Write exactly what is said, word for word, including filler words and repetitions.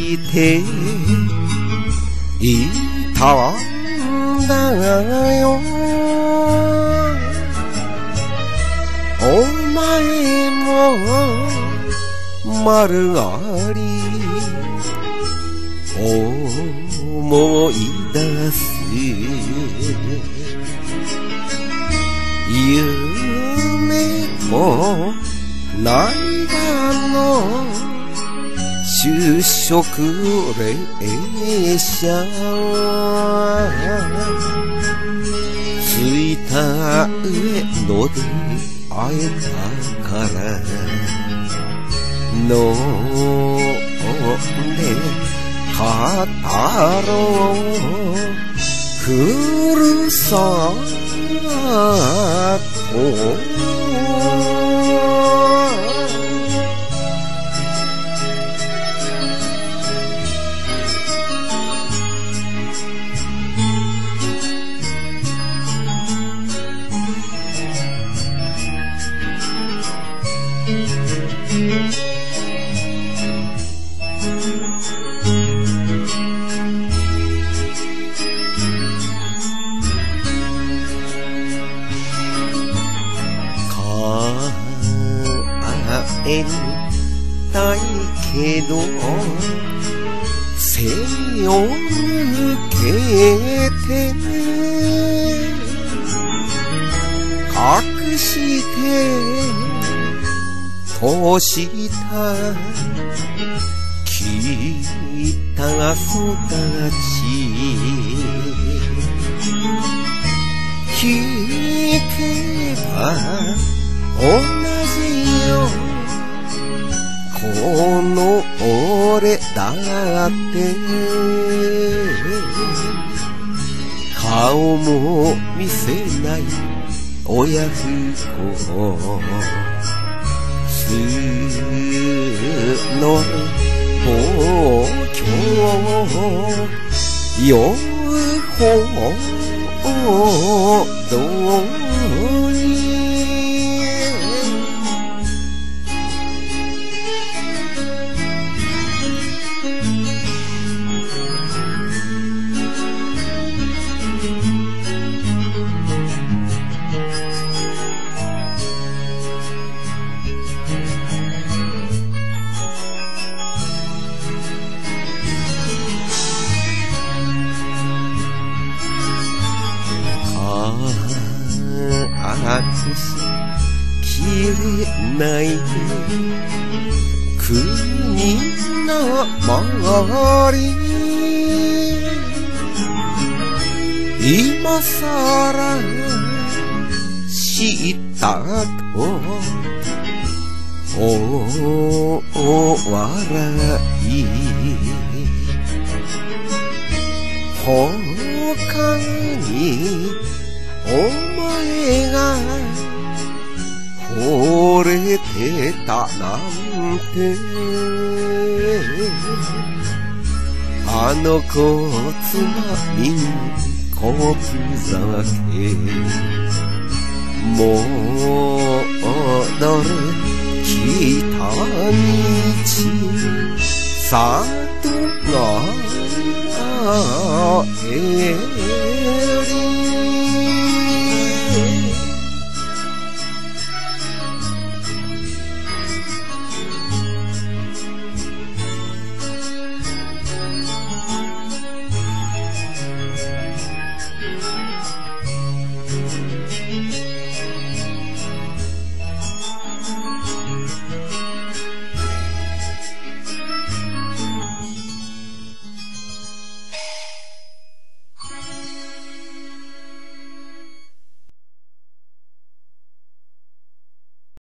していたんだよ。お前も丸刈り思い出す夢と涙の就職列車着いた上野で会えたから飲んで語ろうふるさと帰りたいけど背を抜けて隠して閉した汚育ち聞けば同じよこの俺だって顔も見せない親不孝すの東京酔うほどにきれない国の周り今さら知ったとお笑い他にお前が惚れてたなんてあの子つまみにコップ酒戻る北道里がえり